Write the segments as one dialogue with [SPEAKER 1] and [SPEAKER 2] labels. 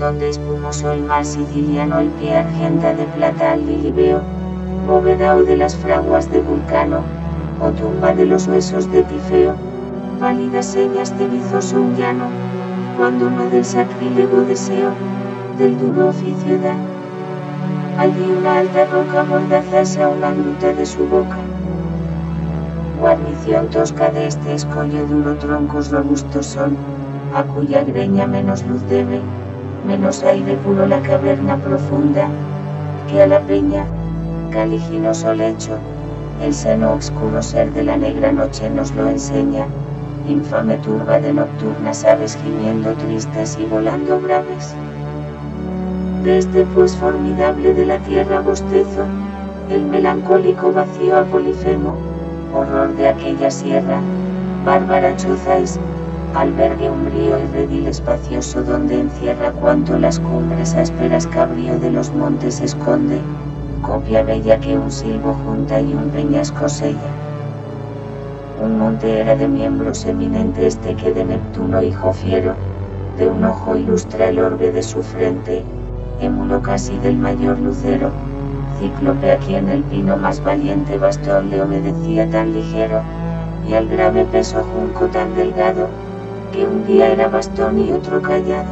[SPEAKER 1] donde espumoso el mar siciliano el pie argenta de plata al Lilibeo, bóveda o de las fraguas de Vulcano, o tumba de los huesos de Tifeo, pálidas señas de vizoso un llano, cuando no del sacrílego deseo, del duro oficio da. Allí una alta roca mordazasa una gruta de su boca. Guarnición tosca de este escollo duro troncos robustos son, a cuya greña menos luz debe, menos aire puro la caverna profunda, que a la peña, caliginoso lecho, el seno obscuro ser de la negra noche nos lo enseña, infame turba de nocturnas aves gimiendo tristes y volando braves. Desde pues formidable de la tierra bostezo, el melancólico vacío a Polifemo, horror de aquella sierra, bárbara choza es, albergue umbrío y redil espacioso donde encierra cuanto las cumbres ásperas cabrío de los montes esconde, copia bella que un silbo junta y un peñasco sella. Un monte era de miembros eminente este que de Neptuno hijo fiero, de un ojo ilustra el orbe de su frente, émulo casi del mayor lucero, cíclope a quien el pino más valiente bastón le obedecía tan ligero, y al grave peso junco tan delgado, que un día era bastón y otro callado.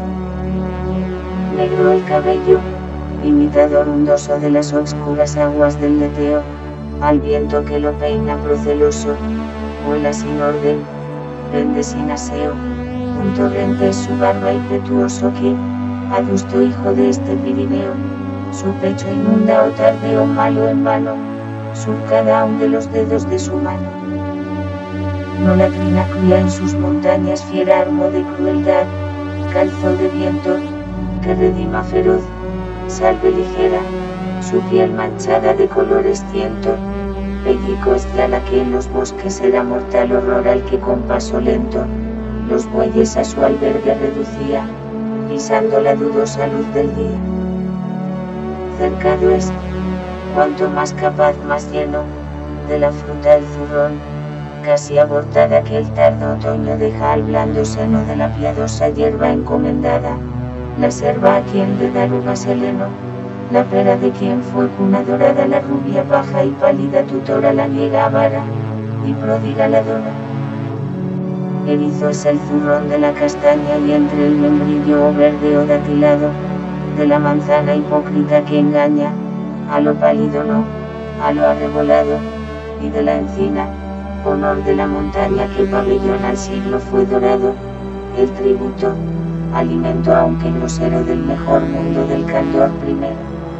[SPEAKER 1] Negro el cabello, imitador hundoso de las obscuras aguas del leteo, al viento que lo peina proceloso, vuela sin orden, pende sin aseo, un torrente es su barba impetuoso que, adusto hijo de este Pirineo, su pecho inunda o tardeo malo en vano, surcada aún de los dedos de su mano. No la trina cría en sus montañas fiera armo de crueldad, calzó de viento, que redima feroz, salve ligera, su piel manchada de colores ciento, pellico es la que en los bosques era mortal horror al que con paso lento, los bueyes a su albergue reducía, pisando la dudosa luz del día. Cercado es, cuanto más capaz más lleno, de la fruta el zurrón, casi abortada que el tardo otoño deja al blando seno de la piadosa hierba encomendada, la serva a quien le da lunas heleno, la pera de quien fue cuna dorada la rubia baja y pálida tutora la niega avara, y prodiga la dona. Erizo es el zurrón de la castaña y entre el membrillo o verde o datilado, de la manzana hipócrita que engaña, a lo pálido no, a lo arrebolado, y de la encina, honor de la montaña que pabellón al siglo fue dorado, el tributo, alimento aunque grosero del mejor mundo del candor primero.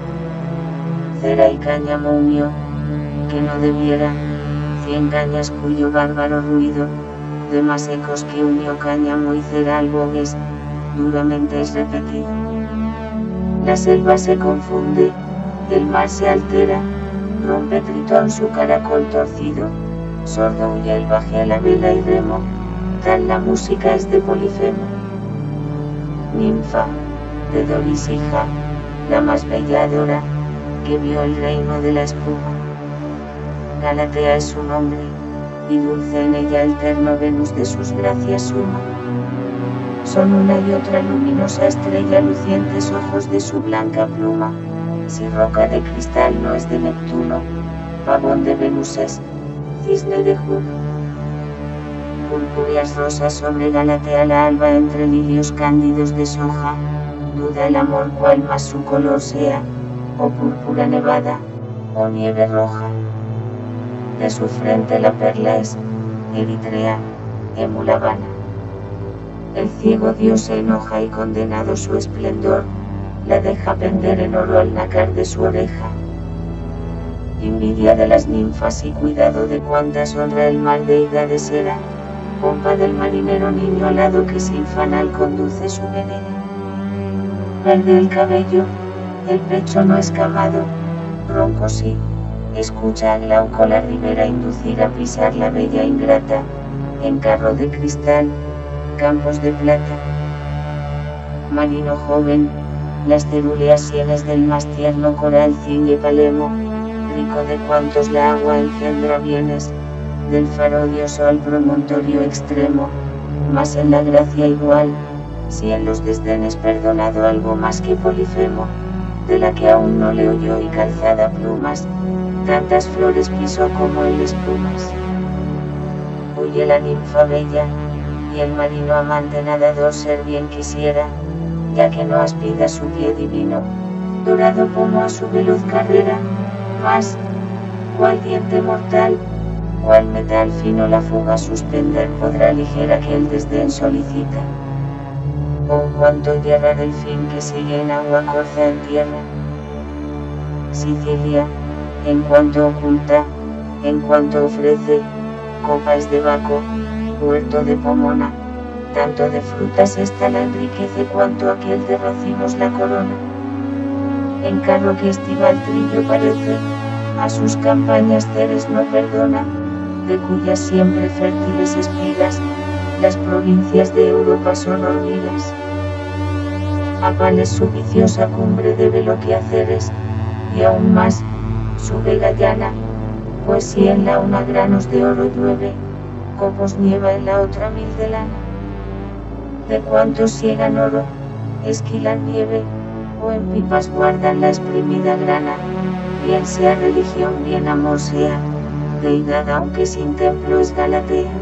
[SPEAKER 1] Cera y cáñamo unió, que no debiera, 100 cañas cuyo bárbaro ruido, de más ecos que unió cáñamo y cera albogues, duramente es repetido. La selva se confunde, el mar se altera, rompe Tritón su caracol torcido, sordo huye el baje a la vela y remo, tal la música es de Polifemo. Ninfa, de Doris hija, la más bella Dora, que vio el reino de la espuma. Galatea es su nombre, y dulce en ella el terno Venus de sus gracias suma. Son una y otra luminosa estrella lucientes ojos de su blanca pluma, si roca de cristal no es de Neptuno, pavón de Venus es, cisne de Juno. Purpúreas rosas sobre Galatea la alba entre lirios cándidos de soja, duda el amor cual más su color sea, o púrpura nevada, o nieve roja. De su frente la perla es, Eritrea, Emulavana. El ciego dios se enoja y condenado su esplendor, la deja pender en oro al nácar de su oreja. Envidia de las ninfas y cuidado de cuantas honra el mar deidades era, pompa del marinero niño alado que sin fanal conduce su veneno. Verde el cabello, el pecho no escamado, ronco sí, escucha a Glauco la ribera inducir a pisar la bella ingrata, en carro de cristal, campos de plata. Marino joven, las cerúleas sienes del más tierno coral ciñe Palemo, rico de cuantos la agua engendra bienes, del faro dioso al promontorio extremo, mas en la gracia igual, si en los desdenes perdonado algo más que Polifemo, de la que aún no le oyó y calzada plumas, tantas flores pisó como él esplumas. Huye la ninfa bella, y el marino amante nadador ser bien quisiera, ya que no aspira su pie divino, dorado pomo a su veloz carrera, mas, cual diente mortal, cual metal fino la fuga suspender podrá ligera que el desdén solicita. Oh, cuánto yerra del fin que sigue en agua corza en tierra. Sicilia, en cuanto oculta, en cuanto ofrece, copas de Baco, huerto de Pomona, tanto de frutas esta la enriquece cuanto aquel de racimos la corona. En carro que estival trillo parece, a sus campañas Ceres no perdona, de cuyas siempre fértiles espigas, las provincias de Europa son hormigas. A Pales su viciosa cumbre debe lo que haceres, y aún más, su vega llana, pues si en la una granos de oro llueve, copos nieva en la otra mil de lana. De cuantos ciegan oro, esquilan nieve, o en pipas guardan la exprimida grana, bien sea religión, bien amor sea, deidad aunque sin templo es Galatea.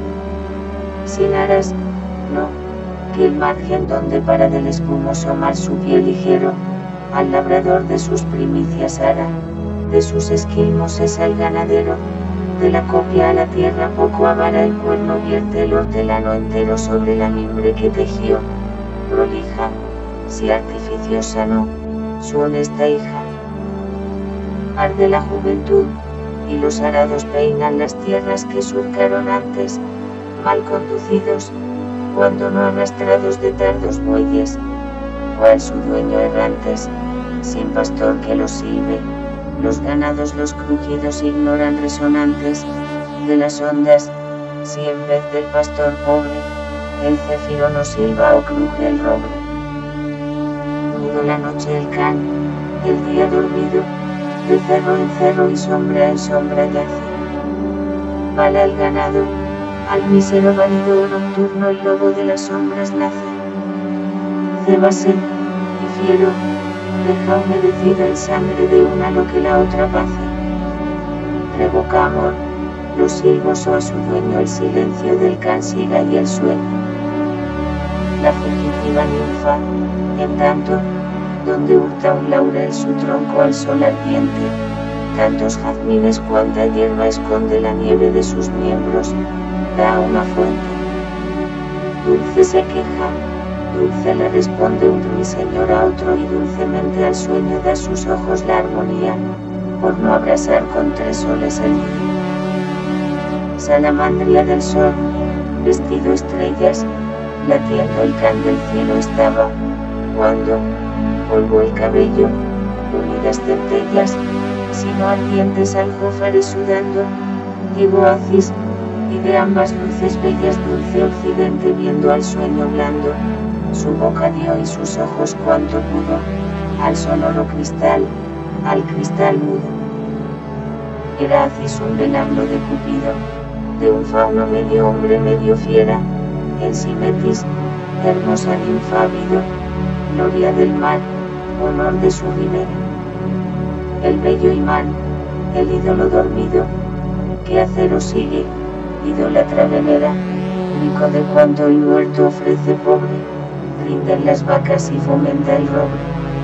[SPEAKER 1] Sin aras, no, que el margen donde para del espumoso mar su pie ligero, al labrador de sus primicias hará, de sus esquilmos es el ganadero, de la copia a la tierra poco avara el cuerno vierte el hortelano entero sobre la mimbre que tejió, prolija, si artificiosa no, su honesta hija. Arde la juventud, y los arados peinan las tierras que surcaron antes, mal conducidos, cuando no arrastrados de tardos bueyes, cual su dueño errantes, sin pastor que los silbe, los ganados los crujidos ignoran resonantes, de las ondas, si en vez del pastor pobre, el céfiro no silba o cruje el roble. Mudo la noche el can, el día dormido, de cerro en cerro y sombra en sombra yace. Bala el ganado, al mísero vanido nocturno el lobo de las sombras nace. Cébase, y fiero, deja humedecida el sangre de una lo que la otra pace. Revoca amor, los silbos o a su dueño el silencio del can siga y el sueño. La fugitiva ninfa, en tanto, donde hurta un laurel su tronco al sol ardiente, tantos jazmines cuanta hierba esconde la nieve de sus miembros, da a una fuente. Dulce se queja, dulce le responde un ruiseñor a otro y dulcemente al sueño da sus ojos la armonía, por no abrasar con tres soles el día. Salamandria del sol, vestido estrellas, latiendo el can del cielo estaba, cuando, polvo el cabello, unidas centellas, sino ardientes aljófares sudando, llegó Acis, y de ambas luces bellas dulce occidente viendo al sueño blando, su boca dio y sus ojos cuanto pudo, al sonoro cristal, al cristal mudo. Era Acis un venablo de Cupido, de un fauno medio hombre medio fiera, en Simetis, hermosa ninfa habido, gloria del mar, honor de su ribera. El bello imán, el ídolo dormido, que acero sigue, idólatra venera, rico de cuanto el huerto ofrece pobre, rinden las vacas y fomenta el roble.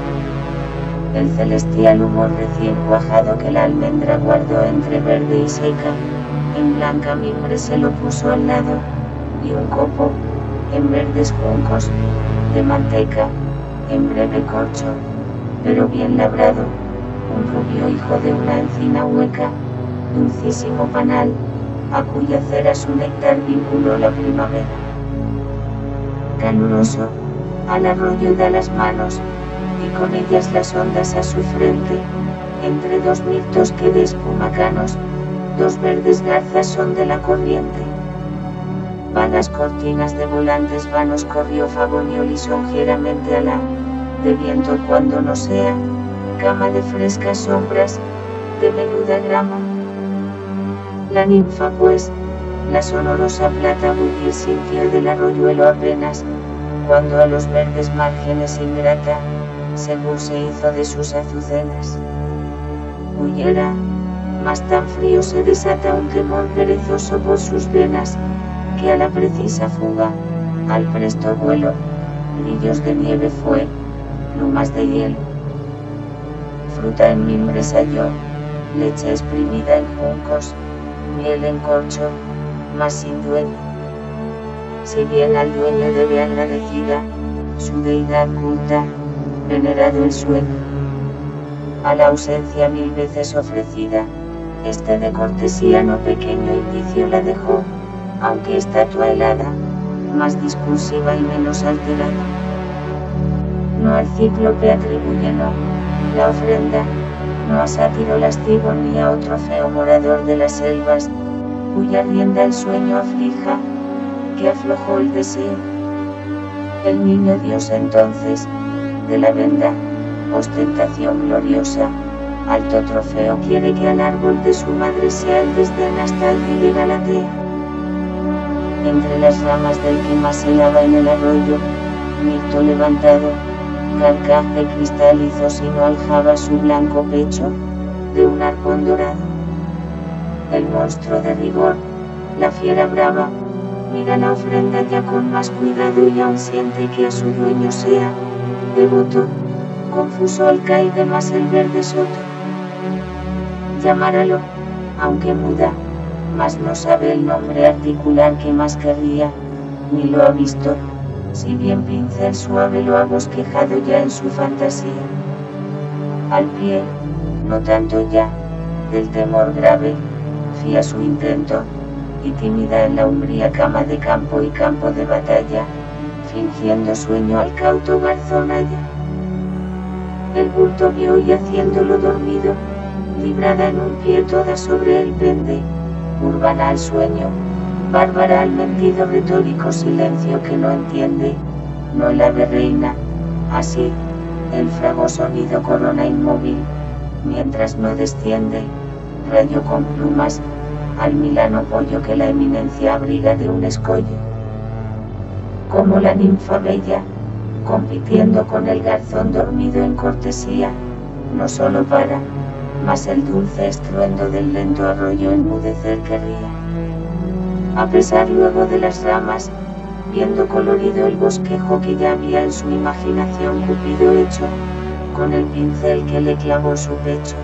[SPEAKER 1] El celestial humor recién cuajado que la almendra guardó entre verde y seca, en blanca mimbre se lo puso al lado, y un copo, en verdes juncos, de manteca, en breve corcho, pero bien labrado, un rubio hijo de una encina hueca, dulcísimo panal, a cuya cera su néctar vinculó la primavera. Caluroso, al arroyo da las manos, y con ellas las ondas a su frente, entre dos mirtos que de espuma canos, dos verdes garzas son de la corriente. Vagas cortinas de volantes vanos corrió Favonio lisonjeramente a la, de viento cuando no sea, cama de frescas sombras, de menuda grama. La ninfa pues, la sonorosa plata bullir sintió del arroyuelo apenas, cuando a los verdes márgenes ingrata, según se hizo de sus azucenas. Huyera, mas tan frío se desata un temor perezoso por sus venas, que a la precisa fuga, al presto vuelo, brillos de nieve fue, plumas de hielo. Fruta en mimbres halló, leche exprimida en juncos, miel en corcho, mas sin dueño. Si bien al dueño debe agradecida, su deidad culta, venerado el sueño. A la ausencia mil veces ofrecida, este de cortesía no pequeño indicio la dejó, aunque estatua helada, más discursiva y menos alterada. No al cíclope atribuye no, la ofrenda, no a sátiro lascivo ni a otro feo morador de las selvas, cuya rienda el sueño aflija, que aflojó el deseo. El niño Dios entonces, de la venda, ostentación gloriosa, alto trofeo quiere que al árbol de su madre sea el desdén hasta el día de Galatea. Entre las ramas del que más se lava en el arroyo, mirto levantado, carcaj de cristal hizo sino aljaba su blanco pecho, de un arpón dorado. El monstruo de rigor, la fiera brava, mira la ofrenda ya con más cuidado y aún siente que a su dueño sea devoto, confuso al caide más el verde soto. Llamáralo, aunque muda, mas no sabe el nombre articular que más querría, ni lo ha visto, si bien pincel suave lo ha bosquejado ya en su fantasía. Al pie, no tanto ya, del temor grave, fía su intento, y tímida en la umbría cama de campo y campo de batalla, fingiendo sueño al cauto garzón halla. El bulto vio y haciéndolo dormido, librada en un pie toda sobre él pende, urbana al sueño, bárbara al mentido retórico silencio que no entiende, no el ave reina, así, el fragoso nido corona inmóvil, mientras no desciende, rayo con plumas, al milano pollo que la eminencia abriga de un escollo. Como la ninfa bella, compitiendo con el garzón dormido en cortesía, no solo para, mas el dulce estruendo del lento arroyo enmudecer querría. A pesar luego de las ramas, viendo colorido el bosquejo que ya había en su imaginación Cupido hecho, con el pincel que le clavó su pecho.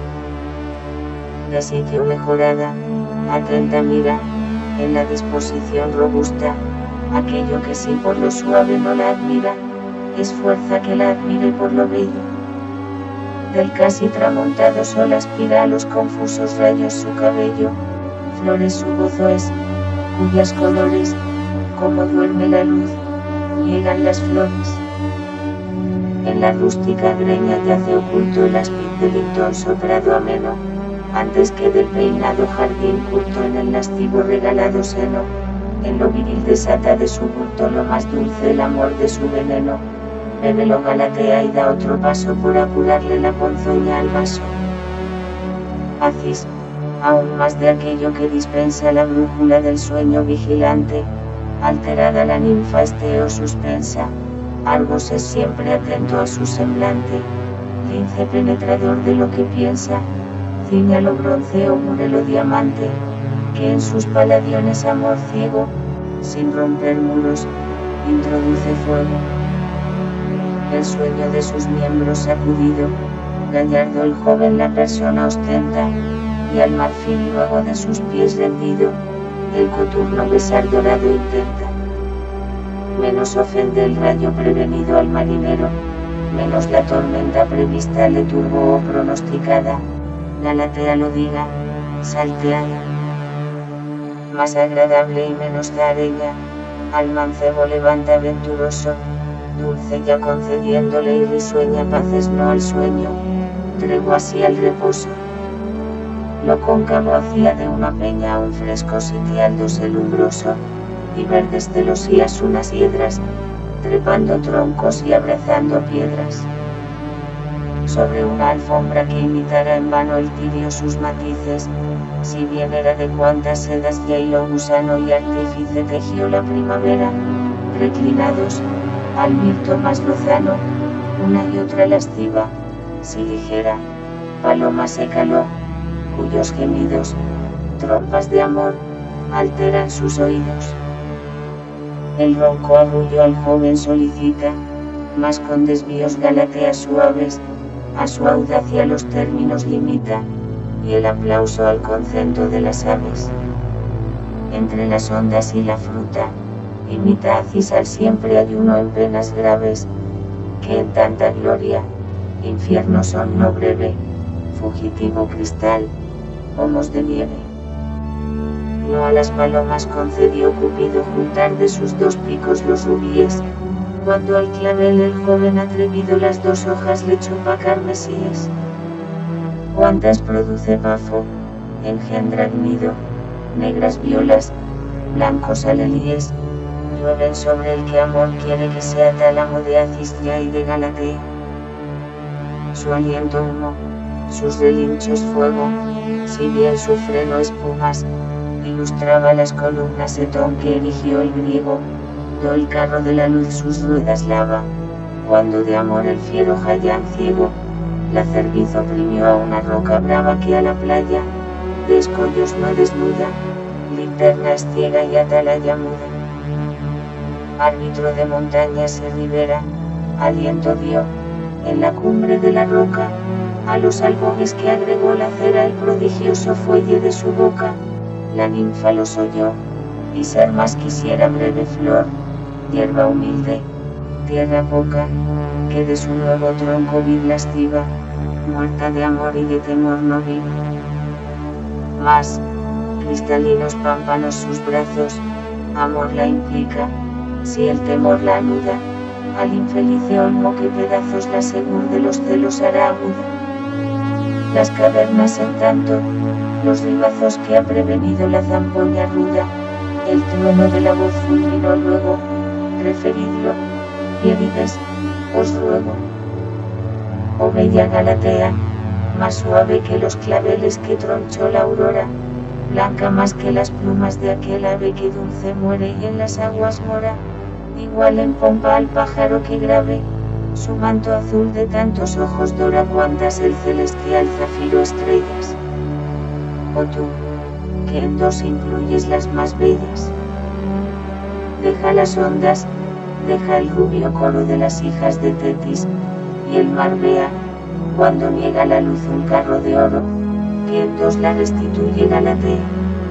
[SPEAKER 1] De sitio mejorada, atenta mira, en la disposición robusta, aquello que si por lo suave no la admira, es fuerza que la admire por lo bello. Del casi tramontado sol aspira a los confusos rayos su cabello, flores su gozo es, cuyas colores, como duerme la luz, llegan las flores. En la rústica greña yace oculto el áspid del intonso prado ameno, antes que del peinado jardín culto en el lascivo regalado seno, en lo viril desata de su bulto lo más dulce el amor de su veneno, bébelo Galatea y da otro paso por apurarle la ponzoña al vaso. Hacis, aún más de aquello que dispensa la brújula del sueño vigilante, alterada la ninfa esteo suspensa, Argos es siempre atento a su semblante, lince penetrador de lo que piensa, ciñalo bronceo murelo diamante, que en sus paladiones amor ciego, sin romper muros, introduce fuego. El sueño de sus miembros sacudido, gallardo el joven la persona ostenta, y al marfil luego de sus pies rendido, el coturno besar dorado intenta. Menos ofende el rayo prevenido al marinero, menos la tormenta prevista le turbó o pronosticada, Galatea lo diga, salteada. Más agradable y menos dareña, al mancebo levanta venturoso, dulce ya concediéndole y risueña paces no al sueño, tregua así al reposo. Lo cóncavo hacía de una peña a un fresco sitiándose lumbroso, y verdes celosías unas hiedras, trepando troncos y abrazando piedras. Sobre una alfombra que imitara en vano el tirio sus matices, si bien era de cuantas sedas ya hilo gusano y artífice tejió la primavera, reclinados, al mirto más lozano, una y otra lasciva, si ligera, paloma se caló, cuyos gemidos, trompas de amor, alteran sus oídos. El ronco arrullo al joven solicita, mas con desvíos galateas suaves, a su audacia los términos limita, y el aplauso al concento de las aves. Entre las ondas y la fruta, imita a Cisar siempre ayuno en penas graves, que en tanta gloria, infierno son no breve, fugitivo cristal, pomos de nieve. No a las palomas concedió Cupido juntar de sus dos picos los rubíes, cuando al clavel el joven atrevido las dos hojas le chupa carmesíes. Cuántas produce Pafo, engendra nido, negras violas, blancos alelíes, llueven sobre el que amor quiere que sea tálamo de Acistria y de Galatea. Su aliento humo, sus relinchos fuego, si bien su freno espumas, ilustraba las columnas Etón que erigió el griego, do el carro de la luz sus ruedas lava, cuando de amor el fiero Jayán ciego, la cerviz oprimió a una roca brava que a la playa, de escollos no desnuda, linterna es ciega y atalaya muda. Árbitro de montañas y ribera, aliento dio, en la cumbre de la roca, a los albogues que agregó la cera el prodigioso fuelle de su boca, la ninfa los oyó, y ser más quisiera breve flor, hierba humilde, tierra poca, que de su nuevo tronco vid lasciva, muerta de amor y de temor no vive. Mas, cristalinos pámpanos sus brazos, amor la implica, si el temor la anuda, al infelice olmo que pedazos la segur de los celos hará aguda. Las cavernas en tanto, los ribazos que ha prevenido la zampoña ruda, el trueno de la voz fulminó luego, referidlo, Pierides, os ruego. Oh bella Galatea, más suave que los claveles que tronchó la aurora, blanca más que las plumas de aquel ave que dulce muere y en las aguas mora, igual en pompa al pájaro que grave, su manto azul de tantos ojos dora cuantas el celestial zafiro estrellas. Oh tú, que en dos incluyes las más bellas. Deja las ondas, deja el rubio coro de las hijas de Tetis, y el mar vea, cuando niega la luz un carro de oro, que en dos la restituye Galatea.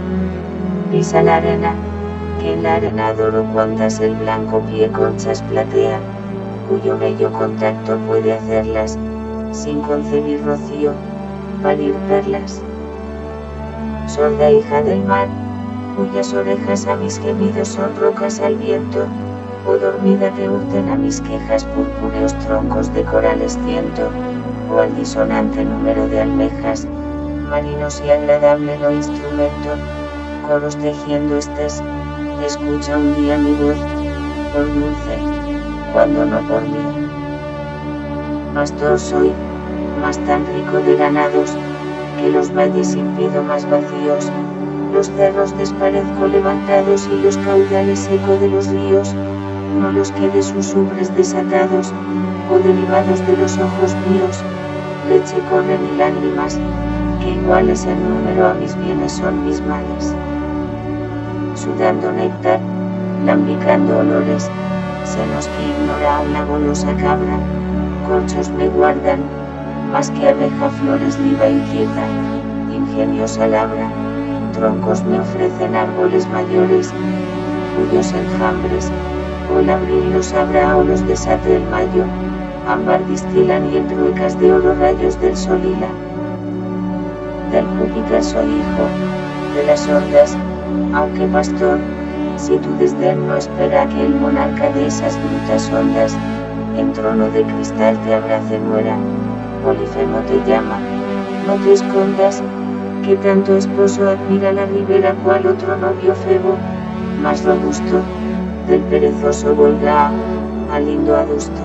[SPEAKER 1] Pisa la arena, que en la arena adoro cuantas el blanco pie conchas platea, cuyo bello contacto puede hacerlas, sin concebir rocío, parir perlas. Sorda hija del mar, cuyas orejas a mis gemidos son rocas al viento, o dormida te hurten a mis quejas purpúreos troncos de corales ciento, o al disonante número de almejas, marinos y agradable no instrumento, coros tejiendo estés, escucha un día mi voz, por dulce, cuando no por mí. Pastor soy, más tan rico de ganados, que los valles impido más vacíos, los cerros desparezco levantados y los caudales seco de los ríos, no los que de sus ubres desatados, o derivados de los ojos míos, leche corren y lágrimas, que iguales en número a mis bienes son mis males. Sudando néctar, lambicando olores, senos que ignora una golosa cabra, corchos me guardan, más que abeja flores liba inquieta, ingeniosa labra, troncos me ofrecen árboles mayores, cuyos enjambres, o el abril los abra o los desate el mayo, ámbar distilan y en ruecas de oro rayos del sol hila. Del Júpiter soy hijo, de las ondas, aunque pastor, si tu desdén no espera que el monarca de esas brutas ondas, en trono de cristal te abrace muera, Polifemo te llama, no te escondas, que tanto esposo admira la ribera cual otro novio Febo, más robusto, del perezoso Volga al lindo adusto.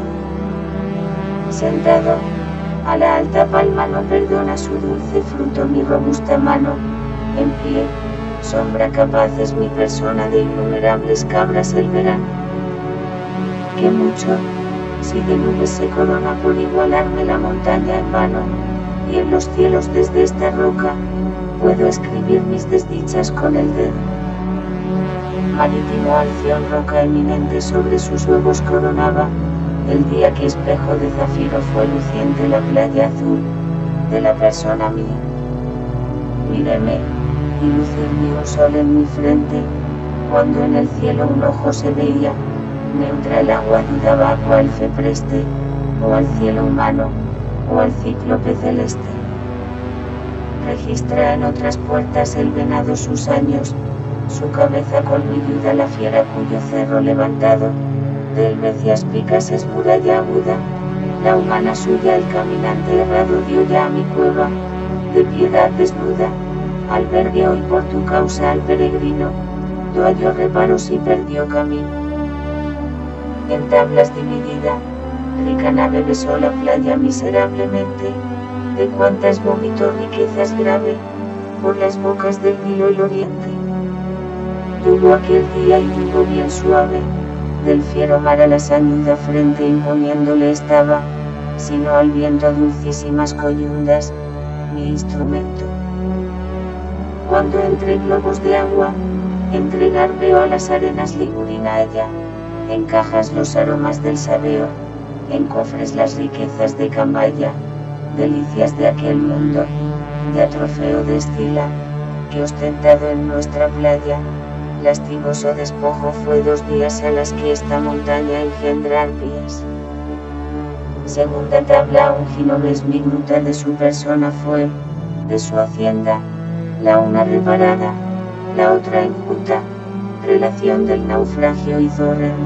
[SPEAKER 1] Sentado, a la alta palma no perdona su dulce fruto mi robusta mano, en pie, sombra capaz es mi persona de innumerables cabras el verano. que mucho, si de nubes se corona por igualarme la montaña en vano, y en los cielos desde esta roca, puedo escribir mis desdichas con el dedo. Marítimo Alción, roca eminente sobre sus huevos coronaba, el día que espejo de zafiro fue luciente la playa azul, de la persona mía. Míreme, y lucirme un sol en mi frente, cuando en el cielo un ojo se veía, neutra el agua dudaba a cuál fe preste, o al cielo humano, o al cíclope celeste. Registra en otras puertas el venado sus años, su cabeza colmilluda la fiera cuyo cerro levantado, de helvecias picas es muralla aguda, la humana suya el caminante errado dio ya a mi cueva, de piedad desnuda, albergue hoy por tu causa al peregrino, do halló reparos y perdió camino. En tablas dividida, rica nave besó la playa miserablemente, de cuantas vomitó riquezas grave, por las bocas del Nilo el oriente. Tuvo aquel día y tuvo bien suave, del fiero mar a la sañuda frente imponiéndole estaba, sino al viento dulcísimas coyundas, mi instrumento. Cuando entre globos de agua, entregar veo a las arenas ligurina ella, en cajas los aromas del sabeo, en cofres las riquezas de Cambaya, delicias de aquel mundo, ya trofeo destila, que ostentado en nuestra playa, lastimoso despojo fue 2 días a las que esta montaña engendra arpías. Segunda tabla, un ginovés mi gruta de su persona fue, de su hacienda, la una reparada, la otra enjuta, relación del naufragio hizo horrenda.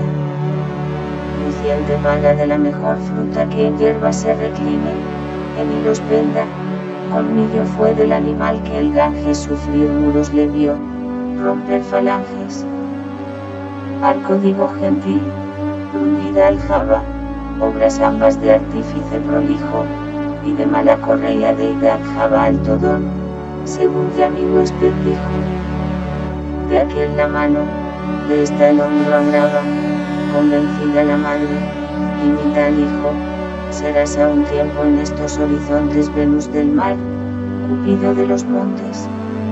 [SPEAKER 1] Luciente vaga de la mejor fruta que en hierba se recline, en hilos penda, colmillo fue del animal que el Ganges sufrir muros le vio, romper falanges. Arco digo gentil, brunida aljaba, obras ambas de artífice prolijo, y de mala correa deidad jaba alto don, según ya mi huésped dijo. De aquel la mano, de esta el hombro agrava, convencida la madre, imita al hijo, serás a un tiempo en estos horizontes Venus del mar, Cupido de los montes.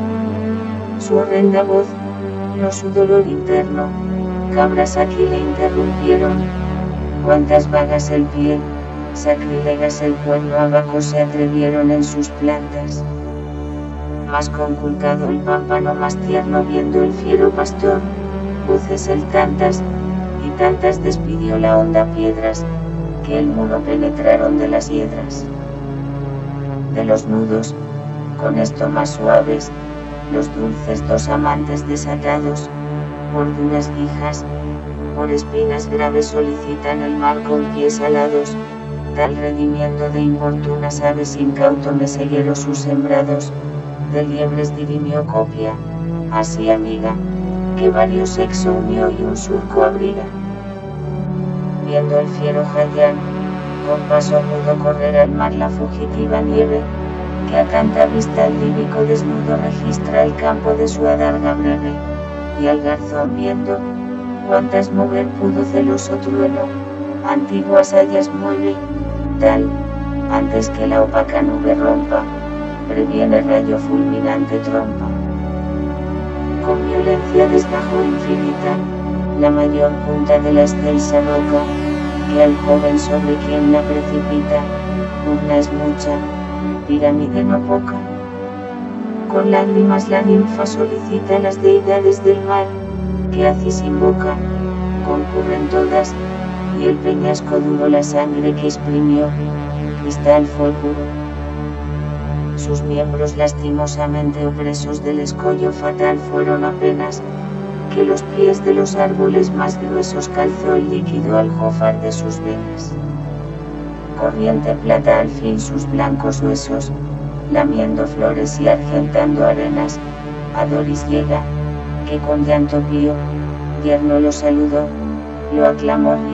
[SPEAKER 1] Su horrenda voz, no su dolor interno, cabras aquí le interrumpieron, cuantas vagas el pie, sacrilegas el cuerno abacos se atrevieron en sus plantas. Más conculcado el pámpano más tierno viendo el fiero pastor, voces el tantas, y tantas despidió la honda piedras, que el muro penetraron de las hiedras. De los nudos, con esto más suaves, los dulces 2 amantes desatados, por duras guijas, por espinas graves solicitan el mar con pies alados, tal redimiendo de importunas aves incauto meseguero sus sembrados, de liebres dirimió copia, así amiga, que varios sexo unió y un surco abriga. Viendo el fiero Jayán, con paso mudo correr al mar la fugitiva nieve, que a tanta vista el lírico desnudo registra el campo de su adarga breve, y al garzón viendo, cuantas mover pudo celoso trueno, antiguas hayas mueve, tal, antes que la opaca nube rompa, previene rayo fulminante trompa. Con violencia desgajó infinita, la mayor punta de la excelsa roca, que al joven sobre quien la precipita, urna es mucha, pirámide no poca. Con lágrimas la ninfa solicita las deidades del mar, que Acis invoca, concurren todas, y el peñasco duro la sangre que exprimió, cristal fue puro. Sus miembros lastimosamente opresos del escollo fatal fueron apenas, que los pies de los árboles más gruesos calzó el líquido aljofar de sus venas. Corriente plata al fin sus blancos huesos, lamiendo flores y argentando arenas, a Doris llega, que con llanto pío, yerno lo saludó, lo aclamó